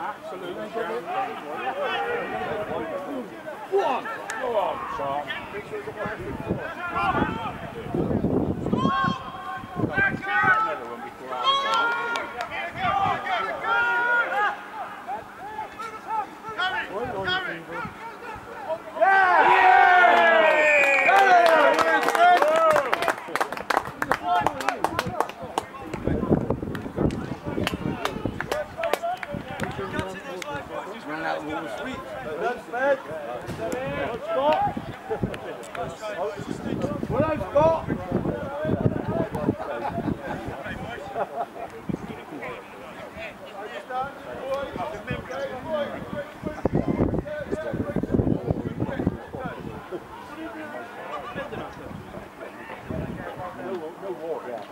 Absolutely. One. Go on, Tom. Another one before Run out of all the sweets. That's bad. Scott. Well done, Scott. No war, yeah.